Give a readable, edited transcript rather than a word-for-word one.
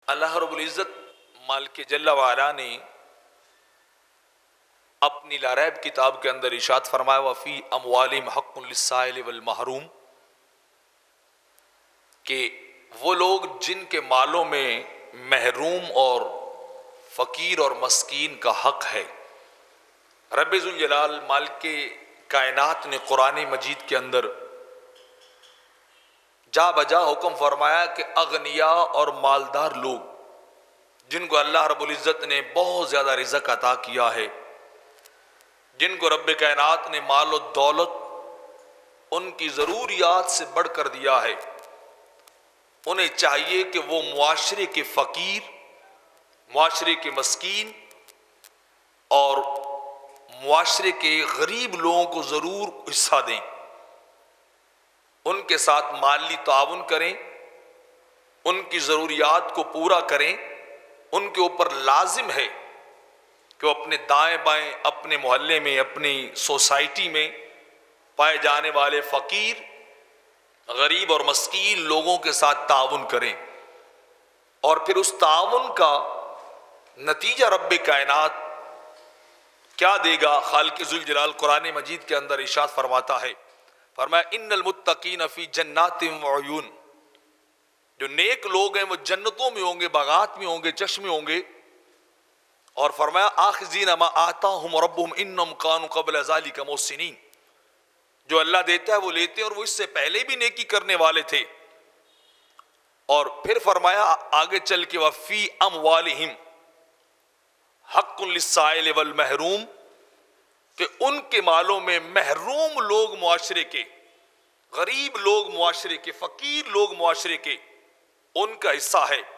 اللہ رب العزت مالک جل وعلا نے اپنی لا ریب کتاب کے اندر ارشاد فرمایا وفی اموالہم حق للسائل والمحروم، کہ وہ لوگ جن کے مالوں میں محروم اور فقیر اور مسکین کا حق ہے۔ رب ذوالجلال مالک کائنات نے قرآن مجید کے اندر جا بجا حکم فرمایا کہ اغنیاء اور مالدار لوگ جن کو اللہ رب العزت نے بہت زیادہ رزق عطا کیا ہے، جن کو رب کائنات نے مال و دولت ان کی ضروریات سے بڑھ کر دیا ہے، انہیں چاہیے کہ وہ معاشرے کے فقیر، معاشرے کے مسکین اور معاشرے کے غریب لوگوں کو ضرور حصہ دیں، ان کے ساتھ مالی تعاون کریں، ان کی ضروریات کو پورا کریں۔ ان کے اوپر لازم ہے کہ وہ اپنے دائیں بائیں، اپنے محلے میں، اپنی سوسائٹی میں پائے جانے والے فقیر، غریب اور مسکین لوگوں کے ساتھ تعاون کریں، اور پھر اس تعاون کا نتیجہ رب کائنات کیا دے گا؟ خالق ذوالجلال قرآن مجید کے اندر ارشاد فرماتا ہے، فرمایا ان المتقین فی جنات وعیون، جو نیک لوگ ہیں وہ جنتوں میں ہوں گے، باغات میں ہوں گے، چشمے ہوں گے، اور فرمایا آخذین ما آتاہم ربہم انہم کانوا قبل ذلک محسنین، جو اللہ دیتا ہے وہ لیتے ہیں اور وہ اس سے پہلے بھی نیکی کرنے والے تھے۔ اور پھر فرمایا آگے چل کے وفی اموالہم حق للسائل والمحروم، کہ ان کے مالوں میں محروم لوگ معاشرے کے، غریب لوگ معاشرے کے، فقیر لوگ معاشرے کے، ان کا حصہ ہے۔